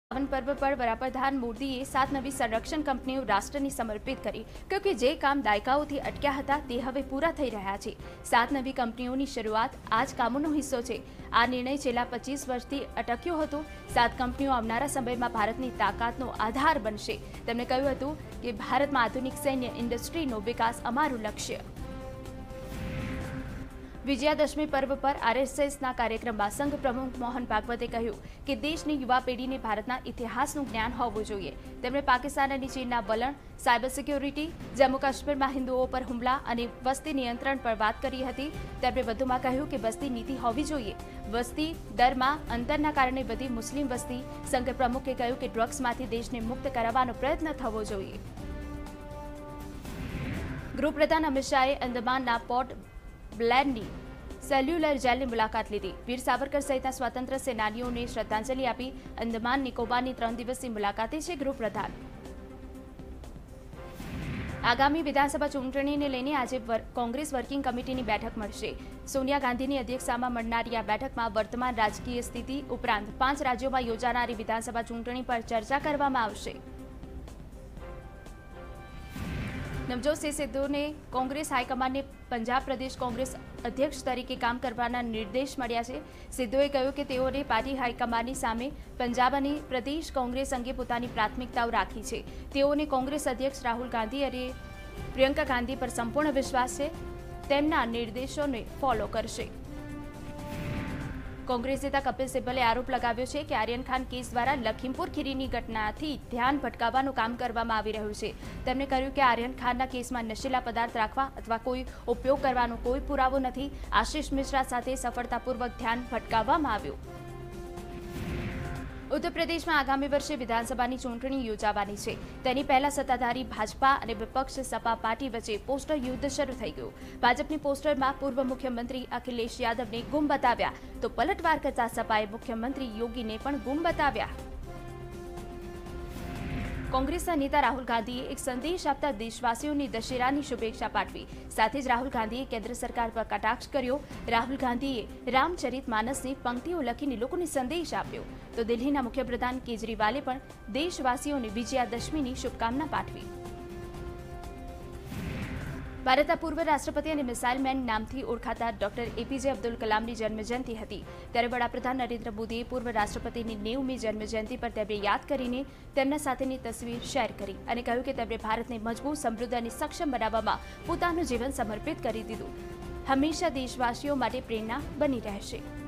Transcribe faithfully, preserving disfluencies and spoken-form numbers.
પાવન પર્વ પર વડાપ્રધાન મોદીએ સાત નવી સંરક્ષણ કંપનીઓ રાષ્ટ્રને સમર્પિત કરી કહ્યું કે જે કામ દાયકાઓથી અટક્યા હતા તે હવે પૂરા થઈ રહ્યા છે। સાત નવી કંપનીઓની શરૂઆત આ જ કામોનો હિસ્સો છે। આ નિર્ણય છેલ્લા પચીસ વર્ષથી અટક્યો હતો। સાત કંપનીઓ આવનારા સમયમાં ભારતની તાકાતનો આધાર બનશે। તેમણે કહ્યું હતું કે ભારતમાં આધુનિક સૈન્ય ઇન્ડસ્ટ્રીનો વિકાસ અમારું લક્ષ્ય। વિજયાદશમી પર્વ પર આરએસએસના કાર્યક્રમમાં સંઘ પ્રમુખ મોહન ભાગવતે કહ્યું કે દેશની યુવા પેઢીને ભારતના ઇતિહાસનું જ્ઞાન હોવું જોઈએ। તેમણે પાકિસ્તાન અને ચીનના વલણ, સાયબર સિક્યોરિટી, જમ્મુ કાશ્મીરમાં હિન્દુઓ પર હુમલા અને વસ્તી નિયંત્રણ પર વાત કરી હતી। તેમણે વધુમાં કહ્યું કે વસ્તી નીતિ હોવી જોઈએ। વસ્તી દરમાં અંતરના કારણે વધી મુસ્લિમ વસ્તી। સંઘ પ્રમુખે કહ્યું કે ડ્રગ્સમાંથી દેશને મુક્ત કરાવવાનો પ્રયત્ન થવો જોઈએ। ગૃહપ્રધાન અમિત શાહે અંદમાનના પોર્ટ બ્લેરની સેલ્યુલર જેલની મુલાકાત લીધી। વીર સાવરકર સહિતના સ્વાતંત્ર્ય સેનાનીઓને શ્રદ્ધાંજલિ આપી અંદમાન નિકોબારની ત્રણ દિવસની મુલાકાતે છે ગૃહપ્રધાન। આગામી વિધાનસભા ચૂંટણીને લઈને આજે કોંગ્રેસ વર્કિંગ કમિટીની બેઠક મળશે। સોનિયા ગાંધીની અધ્યક્ષતામાં મળનારી આ બેઠકમાં વર્તમાન રાજકીય સ્થિતિ ઉપરાંત પાંચ રાજ્યોમાં યોજાનારી વિધાનસભા ચૂંટણી પર ચર્ચા કરવામાં આવશે। નવજોત સિંહ સિદ્ધુને કોંગ્રેસ હાઈકમાન્ડને પંજાબ પ્રદેશ કોંગ્રેસ અધ્યક્ષ તરીકે કામ કરવાના નિર્દેશ મળ્યા છે। સિદ્ધુએ કહ્યું કે તેઓને પાર્ટી હાઈકમાન્ડની સામે પંજાબ અને પ્રદેશ કોંગ્રેસ અંગે પોતાની પ્રાથમિકતાઓ રાખી છે। તેઓને કોંગ્રેસ અધ્યક્ષ રાહુલ ગાંધી અને પ્રિયંકા ગાંધી પર સંપૂર્ણ વિશ્વાસ છે। તેમના નિર્દેશોને ફોલો કરશે। કોંગ્રેસ નેતા કપિલ સિબ્બલે આરોપ લગાવ્યો છે કે આર્યન ખાન કેસ દ્વારા લખીમપુર ખીરીની ઘટનાથી ધ્યાન ભટકાવવાનું કામ કરવામાં આવી રહ્યું છે। તેમણે કહ્યું કે આર્યન ખાનના કેસમાં નશીલા પદાર્થ રાખવા અથવા કોઈ ઉપયોગ કરવાનો કોઈ પુરાવો નથી। આશિષ મિશ્રા સાથે સફળતાપૂર્વક ધ્યાન ભટકાવવામાં આવ્યું। ઉત્તર પ્રદેશમાં આગામી વર્ષે વિધાનસભાની ચૂંટણી યોજાવાની છે। તેની પહેલા સત્તાધારી ભાજપા અને વિપક્ષ સપા પાર્ટી વચ્ચે પોસ્ટર યુદ્ધ શરૂ થઈ ગયું। ભાજપની પોસ્ટરમાં પૂર્વ મુખ્યમંત્રી અખિલેશ યાદવને ગુમ બતાવ્યા તો પલટવાર કરતા સપાએ મુખ્યમંત્રી યોગીને પણ ગુમ બતાવ્યા। કોંગ્રેસના નેતા રાહુલ ગાંધીએ એક સંદેશ આપતા દેશવાસીઓને દશેરાની શુભેચ્છા પાઠવી। સાથે જ રાહુલ ગાંધીએ કેન્દ્ર સરકાર પર કટાક્ષ કર્યો। રાહુલ ગાંધીએ રામચરિત માનસની પંક્તિઓ લખીને લોકોને સંદેશ આપ્યો તો દિલ્હીના મુખ્યપ્રધાન કેજરીવાલે પણ દેશવાસીઓને વિજયાદશમીની શુભકામના પાઠવી। ભારતના પૂર્વ રાષ્ટ્રપતિ અને મિસાઇલ મેન નામથી ઓળખાતા ડોક્ટર એપીજે અબ્દુલ કલામની જન્મજયંતિ હતી। ત્યારે વડાપ્રધાન નરેન્દ્ર મોદીએ પૂર્વ રાષ્ટ્રપતિની નેવમી જન્મજયંતિ પર તેમને યાદ કરીને તેમના સાથેની તસવીર શેર કરી અને કહ્યું કે તેમણે ભારતને મજબૂત, સમૃદ્ધ અને સક્ષમ બનાવવામાં પોતાનું જીવન સમર્પિત કરી દીધું। હંમેશા દેશવાસીઓ માટે પ્રેરણા બની રહેશે।